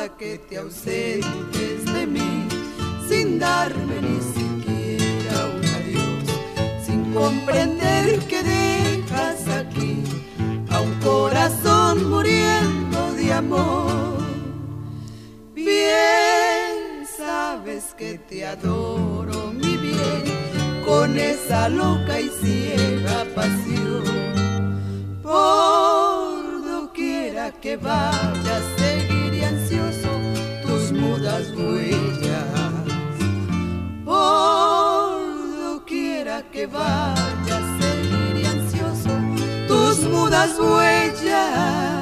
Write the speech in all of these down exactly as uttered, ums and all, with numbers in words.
basta que te ausentes de mí, sin darme ni siquiera un adiós, sin comprender que dejas aquí a un corazón muriendo de amor. Bien sabes que te adoro, mi bien, con esa loca y ciega pasión. Por doquiera que vayas, seguiré ansioso tus mudas huellas. Por doquiera que vayas, seguiré ansioso tus mudas huellas.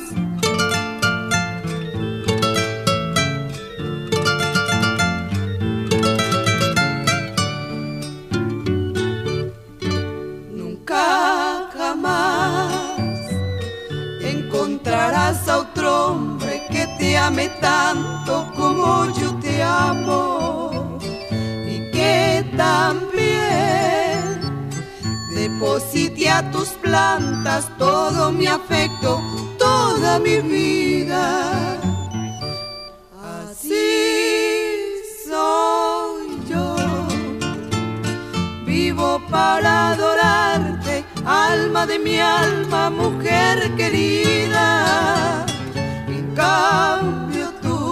Encontrarás a otro hombre que te ame tanto como yo te amo, y que también deposite a tus plantas todo mi afecto, toda mi vida. Así soy yo, vivo para adorarte, alma de mi alma, mujer querida. En cambio tú,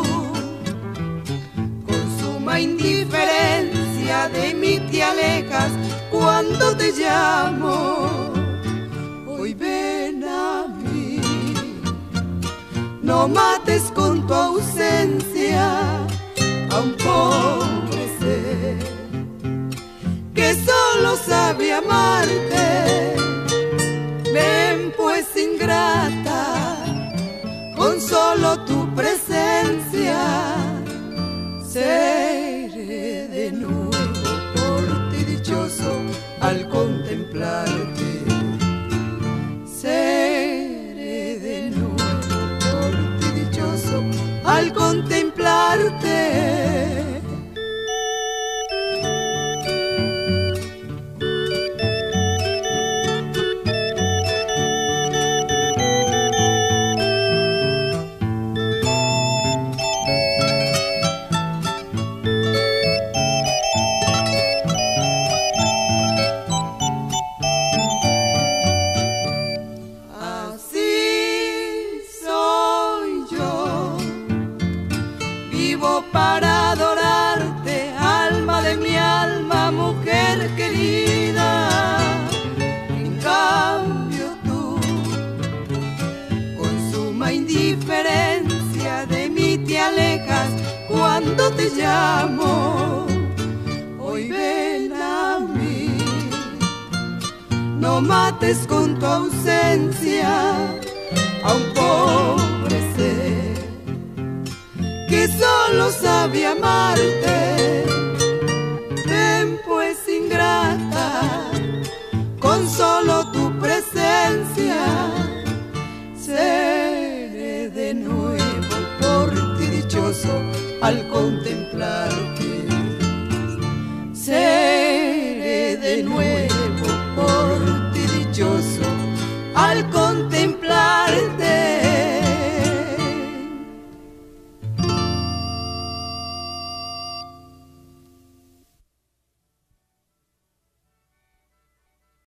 con suma indiferencia de mí te alejas cuando te llamo. Hoy ven a mí, no mates con tu ausencia a un pobre ser que solo sabe amarte. Ven pues ingrata, con solo tu presencia seré de nuevo por ti dichoso al contemplarte. Seré de nuevo por ti dichoso al contemplarte. Para adorarte, alma de mi alma, mujer querida. En cambio tú, con suma indiferencia de mí te alejas cuando te llamo. Hoy ven a mí, no mates con tu ausencia a un pobre ser que solo sabe amarte. Ven pues ingrata, con solo tu presencia seré de nuevo por ti dichoso al contemplarte. Seré de nuevo